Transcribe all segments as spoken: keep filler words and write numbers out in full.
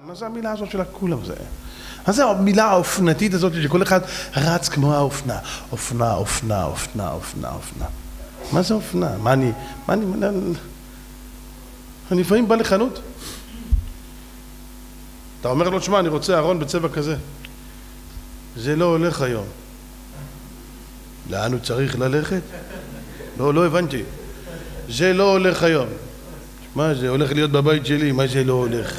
מה זה המילה הזאת של הכולם זה? מה זה המילה האופנתית הזאת שכל אחד רץ כמו האופנה? אופנה, אופנה, אופנה, אופנה, אופנה. מה זה אופנה? מה אני... מה אני... אני לפעמים בא לחנות. אתה אומר לו, שמע, אני רוצה ארון בצבע כזה. זה לא הולך היום. לאן הוא צריך ללכת? לא, לא הבנתי. זה לא הולך היום. מה זה הולך להיות בבית שלי? מה זה לא הולך?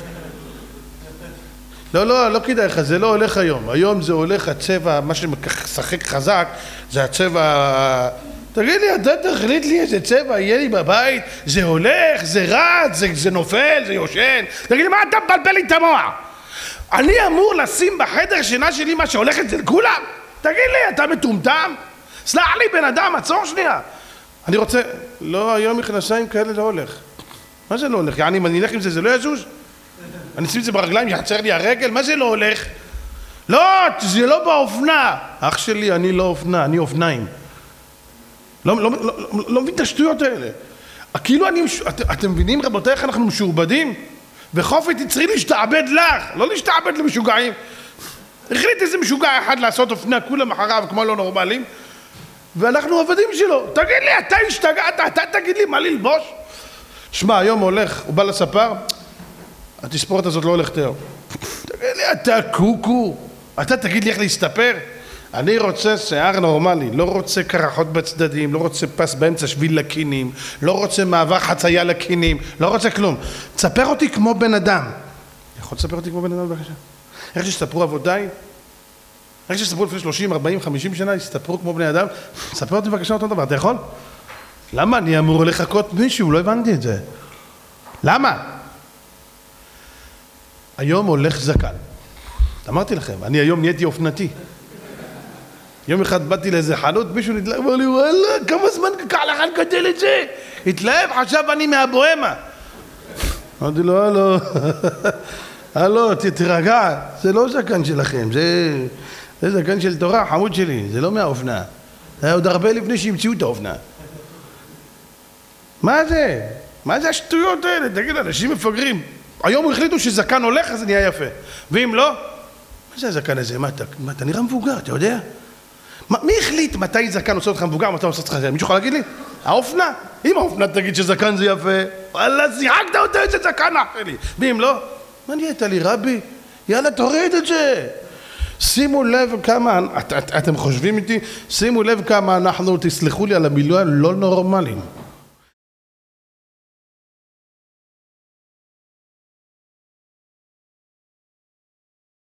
לא, לא, לא כדאי לך, זה לא הולך היום. היום זה הולך הצבע, מה שמשחק חזק, זה הצבע... תגיד לי, אתה תחליט לי איזה צבע יהיה לי בבית, זה הולך, זה רץ, זה, זה נופל, זה יושן. תגיד לי, מה אתה מבלבל לי את המוח? אני אמור לשים בחדר שינה שלי מה שהולך אצל כולם? תגיד לי, אתה מטומטם? סלח לי בן אדם, עצור שנייה. אני רוצה... לא, היום מכנסיים כאלה לא הולך. מה זה לא הולך? יעני, אם אני אלך עם זה, זה לא יזוז? אני אשים את זה ברגליים, יחצר לי הרגל? מה זה לא הולך? לא, זה לא באופנה. אח שלי, אני לא אופנה, אני אופניים. לא, לא, לא, לא, לא מבין את השטויות האלה. כאילו אני... את, אתם מבינים, רבותיי, איך אנחנו משורבדים? וחופת תצרי להשתעבד לך, לא להשתעבד למשוגעים. החליט איזה משוגע אחד לעשות אופנה, כולם אחריו כמו לא נורמלים, ואנחנו עבדים שלו. תגיד לי, אתה השתגעת, אתה תגיד לי מה ללבוש? שמע, היום הולך, הוא בא לספר, התספורת הזאת לא הולכת היום. תגיד לי, אתה קוקו, אתה תגיד לי איך להסתפר? אני רוצה שיער נורמלי, לא רוצה קרחות בצדדים, לא רוצה פס באמצע שביל לקינים, לא רוצה מעבר חצייה לקינים, לא רוצה כלום. תספר אותי כמו בן אדם. יכול לספר אותי כמו בן אדם בבקשה? איך שתספרו עבודיי? איך שתספרו לפני שלושים, ארבעים, חמישים שנה, תספרו כמו בני אדם? תספר אותי בבקשה אותו דבר, אתה יכול? למה? אני אמור לחכות מישהו, לא הבנתי את זה. למה? היום הולך זקן. אמרתי לכם, אני היום נהייתי אופנתי. יום אחד באתי לאיזה חנות, מישהו נתלהב, אמר לי, וואלה, כמה זמן קח לך לגדל את זה? התלהב, חשב אני מהבוהמה. אמרתי לו, הלו, הלו, תירגע, זה לא זקן שלכם, זה, זה זקן של תורה, חמוד שלי, זה לא מהאופנה. זה היה עוד הרבה לפני שהמציאו את האופנה. מה זה? מה זה השטויות האלה? תגיד, אנשים מפגרים. היום החליטו שזקן הולך, אז זה נהיה יפה. ואם לא, מה זה הזקן הזה? מה, אתה, מה, אתה נראה מבוגר, אתה יודע? מה, מי החליט מתי זקן עושה אותך מבוגר, מתי עושה אותך זה? מישהו יכול להגיד לי? האופנה? אם האופנה תגיד שזקן זה יפה, וואלה, שיחקת אותה איזה זקן אחרי. ואם לא, מה נהיית לי, רבי? יאללה, תוריד את זה. שימו לב כמה, את, את, אתם חושבים איתי? שימו לב כמה אנחנו, תסלחו לי על המילה, לא נורמליים.